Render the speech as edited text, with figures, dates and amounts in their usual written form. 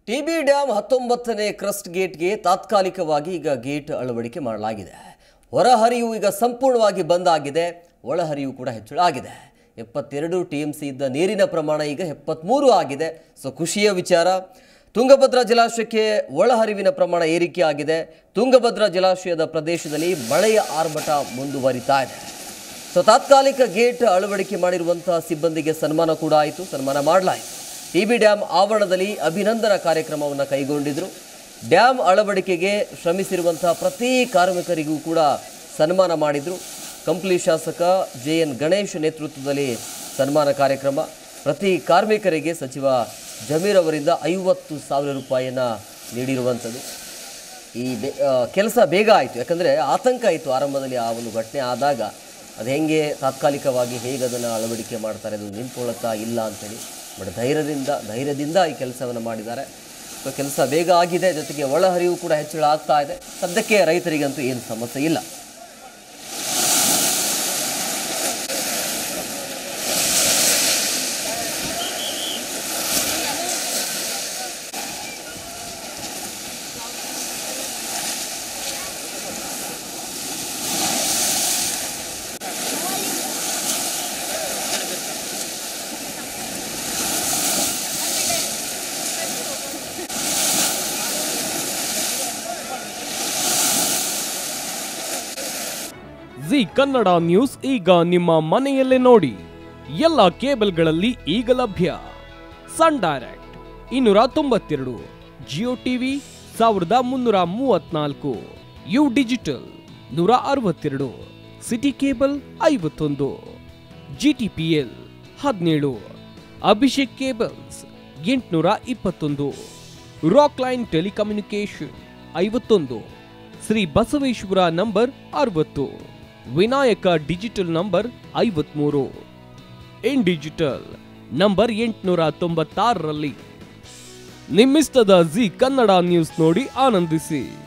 TB dam 19ನೇ crest ಗೇಟ್ಗೆ ತಾತ್ಕಾಲಿಕವಾಗಿ ಈಗ ಗೇಟ್ ಅಳವಡಿಕೆ ಮಾಡಲಾಗಿದೆ. ಹೊರಹರಿವು ಈಗ ಸಂಪೂರ್ಣವಾಗಿ ಬಂದ್ ಆಗಿದೆ, ಒಳಹರಿವು ಕೂಡ ಹೆಚ್ಚಳ ಆಗಿದೆ. 72 ಟಿಎಂಸಿ ಇದ್ದ ನೀರಿನ ಪ್ರಮಾಣ ಈಗ 73 ಆಗಿದೆ. ಸೊ ಖುಷಿಯ ವಿಚಾರ. ತುಂಗಭದ್ರಾ ಜಲಾಶಯಕ್ಕೆ ಒಳಹರಿವಿನ ಪ್ರಮಾಣ ಏರಿಕೆ ಆಗಿದೆ. ತುಂಗಭದ್ರಾ ಜಲಾಶಯದ ಪ್ರದೇಶದಲ್ಲಿ ಮಳೆಯ ಆರ್ಭಟ ಮುಂದುವರಿತಾ ಇದೆ. ಸೊ ತಾತ್ಕಾಲಿಕ ಗೇಟ್ ಅಳವಡಿಕೆ ಮಾಡಿರುವಂತಹ ಸಿಬ್ಬಂದಿಗೆ ಸನ್ಮಾನ ಕೂಡ ಆಯಿತು, ಸನ್ಮಾನ ಮಾಡಲಾಯಿತು. ಟಿಬಿ ಡ್ಯಾಮ್ ಆವರಣದಲ್ಲಿ ಅಭಿನಂದನಾ ಕಾರ್ಯಕ್ರಮವನ್ನು ಕೈಗೊಂಡಿದ್ರು. ಡ್ಯಾಮ್ ಅಳವಡಿಕೆಗೆ ಶ್ರಮಿಸಿರುವಂತಹ ಪ್ರತಿ ಕಾರ್ಮಿಕರಿಗೂ ಕೂಡ ಸನ್ಮಾನ ಮಾಡಿದ್ರು. ಕಂಪ್ಲಿ ಶಾಸಕ JN ಗಣೇಶ್ ನೇತೃತ್ವದಲ್ಲಿ ಸನ್ಮಾನ ಕಾರ್ಯಕ್ರಮ. ಪ್ರತಿ ಕಾರ್ಮಿಕರಿಗೆ ಸಚಿವ ಜಮೀರ್ ಅವರಿಂದ 50,000 ರೂಪಾಯಿಯನ್ನು ನೀಡಿರುವಂಥದ್ದು. ಈ ಕೆಲಸ ಬೇಗ ಆಯಿತು, ಯಾಕಂದರೆ ಆತಂಕ ಆಯಿತು ಆರಂಭದಲ್ಲಿ. ಆ ಒಂದು ಘಟನೆ ಆದಾಗ ಅದು ಹೆಂಗೆ ತಾತ್ಕಾಲಿಕವಾಗಿ ಹೇಗೆ ಅದನ್ನು ಅಳವಡಿಕೆ ಮಾಡ್ತಾರೆ, ಅದು ನಿಂತ್ಕೊಳ್ಳುತ್ತಾ ಇಲ್ಲ ಅಂತೇಳಿ. ಬಟ್ ಧೈರ್ಯದಿಂದ ಈ ಕೆಲಸವನ್ನು ಮಾಡಿದ್ದಾರೆ. ಸೊ ಕೆಲಸ ಬೇಗ ಆಗಿದೆ, ಜೊತೆಗೆ ಒಳಹರಿವು ಕೂಡ ಹೆಚ್ಚಳ ಆಗ್ತಾ ಇದೆ. ಸದ್ಯಕ್ಕೆ ರೈತರಿಗಂತೂ ಏನು ಸಮಸ್ಯೆ ಇಲ್ಲ. ಜಿ ಕನ್ನಡ ನ್ಯೂಸ್ ಈಗ ನಿಮ್ಮ ಮನೆಯಲ್ಲೇ ನೋಡಿ. ಎಲ್ಲ ಕೇಬಲ್ಗಳಲ್ಲಿ ಈಗ ಲಭ್ಯ. Sun Direct 292, Jio TV 1334, U digital 162, city cable 51, GTPL 17, Abhishek cables 821, rock line telecommunication 51, Shri Basaveshwara number 60, Vinayaka digital number 53, in digital number 896ರಲ್ಲಿ. ನಿಮ್ಮಿಸ್ತದ ಜಿ ಕನ್ನಡ ನ್ಯೂಸ್ ನೋಡಿ ಆನಂದಿಸಿ.